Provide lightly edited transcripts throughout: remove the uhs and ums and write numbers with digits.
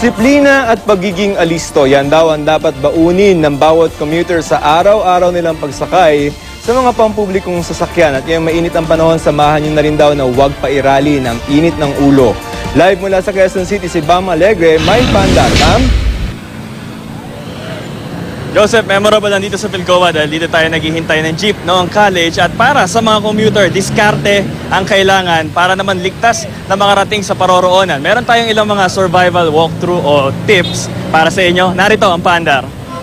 Disiplina at pagiging alisto, yan daw ang dapat baunin ng bawat commuter sa araw-araw nilang pagsakay sa mga pampublikong sasakyan. At yung mainit ang panahon, samahan nyo na rin daw na huwag pairali ng init ng ulo. Live mula sa Quezon City, si Bam Alegre, may pandar. Bam? Joseph, memorable lang dito sa Pilcoa dahil dito tayo naghihintay ng jeep noong college at para sa mga commuter, diskarte ang kailangan para naman ligtas na makarating sa paroroonan. Meron tayong ilang mga survival walkthrough o tips para sa inyo. Narito ang paandar.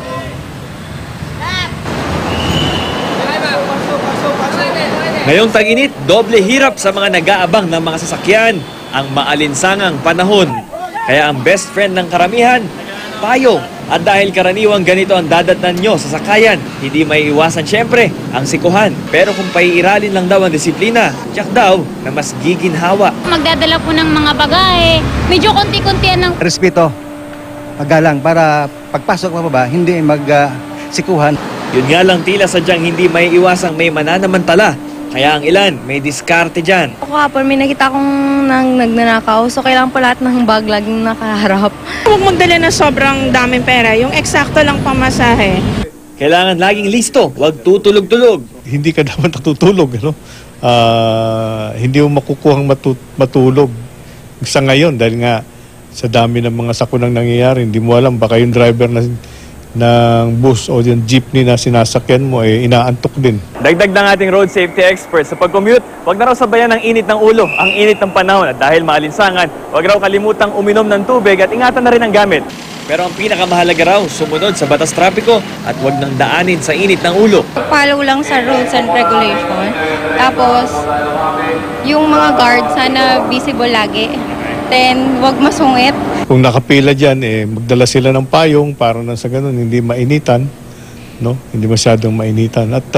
Ngayong tag-init, doble hirap sa mga nag-aabang ng mga sasakyan ang maalinsangang panahon. Kaya ang best friend ng karamihan, payong. At dahil karaniwang ganito ang dadatnan nyo sa sakayan, hindi may iwasan syempre ang sikuhan. Pero kung paiiralin lang daw ang disiplina, tiyak daw na mas giginhawa. Magdadala po ng mga bagahe, medyo konti-kontian ng respeto, paggalang para pagpasok mo ba, hindi magsikuhan. Yun nga lang tila sadyang hindi may iwasang may mananamantala. Kaya ang ilan, may diskarte dyan. Kahapon may nakita akong nagnanakaw, so kailangan po lahat ng bag laging nakaharap. Huwag magdala na sobrang daming pera, yung eksakto lang pamasahe. Kailangan laging listo, huwag tutulog-tulog. Hindi ka dapat natutulog, ano? Hindi mo makukuhang matulog sa ngayon dahil nga sa dami ng mga sakunang nangyayari, hindi mo alam, baka yung driver ng bus o yung jeepney na sinasakyan mo ay inaantok din. Dagdag ng ating road safety expert sa pag-commute, huwag na raw sabayan ng init ng ulo, ang init ng panahon. At dahil maalinsangan, huwag raw kalimutang uminom ng tubig at ingatan na rin ang gamit. Pero ang pinakamahalaga raw, sumunod sa batas trapiko at huwag nang daanin sa init ng ulo. Follow lang sa rules and regulation. Tapos, yung mga guard, sana visible lagi. Then, huwag masungit. Kung nakapila dyan, magdala sila ng payong para na sa ganun, hindi mainitan, no? Hindi masyadong mainitan. At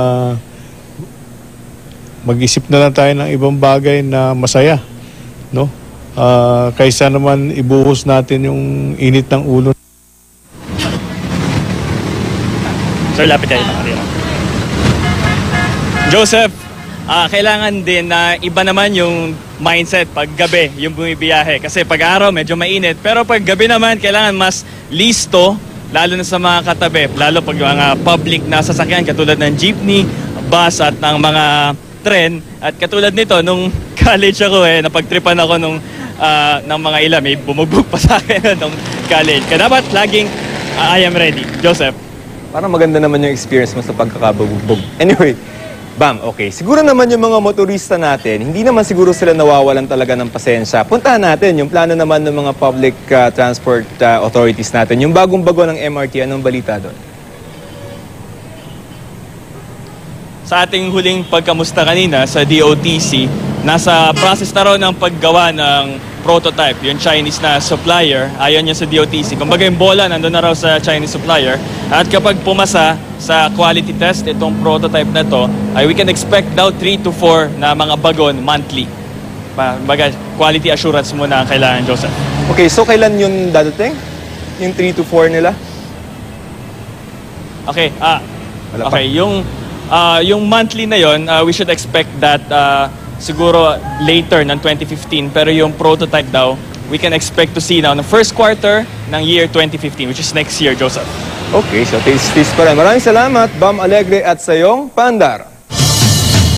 mag-isip na lang tayo ng ibang bagay na masaya, no? Kaysa naman ibuhos natin yung init ng ulo. Sir, lapit tayo mga kanina. Joseph, kailangan din na iba naman yung mindset pag gabi, yung bumibiyahe. Kasi pag araw medyo mainit, pero pag gabi naman kailangan mas listo, lalo na sa mga katabi, lalo pag mga public na sasakyan katulad ng jeepney, bus at ng mga tren. At katulad nito, nung college ako napagtripan ako ng mga ilan, may bumugbog pa sa akin nung college. Kaya dapat laging I am ready. Joseph. Parang maganda naman yung experience mo sa pagkakabugbog. Anyway, Bam, okay. Siguro naman yung mga motorista natin, hindi naman siguro sila nawawalan talaga ng pasensya. Puntahan natin yung plano naman ng mga public transport authorities natin. Yung bagong-bago ng MRT, anong balita doon? Sa ating huling pagkamusta kanina sa DOTC, nasa process na raw ng paggawa ng prototype, yung Chinese na supplier, ayon niya sa DOTC. Kumbaga yung bola, nandun na raw sa Chinese supplier. At kapag pumasa sa quality test, itong prototype na to, ay we can expect daw 3 to 4 na mga bagon monthly. Kumbaga, quality assurance muna ang kailangan, Joseph. Okay, so kailan yun dadating? Yung 3 to 4 nila? Okay, okay, yung monthly na yon, we should expect that siguro later ng 2015, pero yung prototype daw, we can expect to see now ng first quarter ng year 2015, which is next year, Joseph. Okay, so taste pa rin. Maraming salamat, Bam Alegre at sa iyong Pandar.